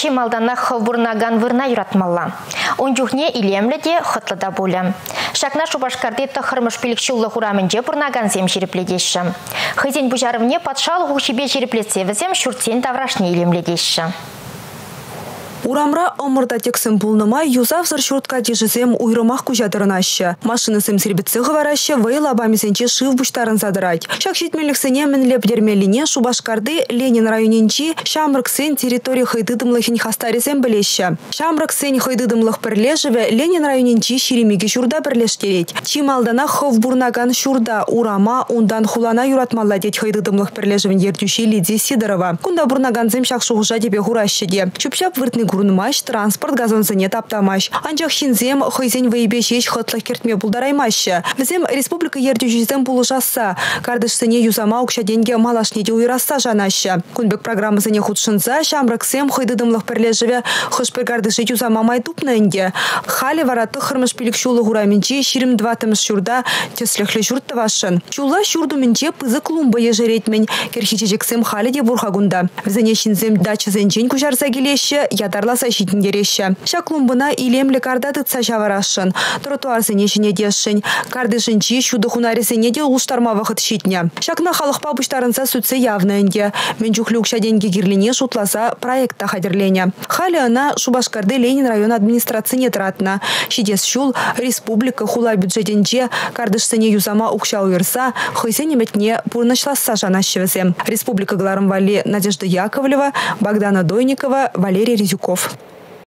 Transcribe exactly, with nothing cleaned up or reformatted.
чималданах бурнаган вырна юратмалла. Онжухне илемледе хытлыда болы. Шакна Шубашкарды тахырмыш пилікшулы хураменже бурнаган зем жерепледеші. Хызен бұжарымне патшал хушибе жереплетсе візем шүртсен таврашне илемледеші. Урамра омырда тексім пулныма юзавзыр шуртка дежізем уйрымақ күжадырынашы. Машинысым сербетсі ғыварашы вайыл абамезенче шыв бұштарын задырайд. Шак жетмеліксіне мінлеп дермеліне Шубашкарды Ленин районенче Шамрыксен территория хайдыдымлыхин хастарезем білеші. Шамрыксен хайдыдымлых бірлежіве Ленин районенче шеремеге шурда бірлештерет. Чималдана хов бурнаган шурда урама ондан хулана юратмалла дет хайдыдымлых бірлежівен ертуші Лидия Сидорова. Кунда бурнаганзем шак шуғыжа тебе хурашы де. Чупшап выртны Гурнмаш, транспорт газонзане таптамаш. Анчах хинзем хойзен вейбешеш хотлах кертме булдараймашы. Візем республика ердюжизем булышаса. Кардышсыне юзама укша деньги малашнеде уйраса жанашы. Кунбек программызыне худшынза шамраксем хойдыдымлых бірлежіве хышпыр кардышы юзама майдупнынде. Хали вараты хырмыш пилікшулы гураменче ширим дватымыш шурда теслехлі журтты вашын. Чула шурду менче пызы клумба ежеретмен. Керхичечексем хали де бурхагунда. Візене шинзем дачы зенчен кужарса келеші, ядарласа шитіндереші. Шаклумбына илемлі карда тытса жаварашын. Тротуар зенешіне дешін. Карды жынчи шуды хунаресіне де ұлыштарма вақыт шитне. Шакна халықпа бұштарынса сүтсе явнынде. Мен жүхлі ұкша денге кирліне шутласа проекта хадерлене. Халі ана Шубашкарды Ленин район администрацияне тұратына. Шидес шул республика хула бюджетенче кардышсыне юзама ұқша уйырса, хойсене метне пурнашласа жанашевізем. Республика Гларым Вали Надежда Яковлева, Богдана Дойникова, Валерий Резюков.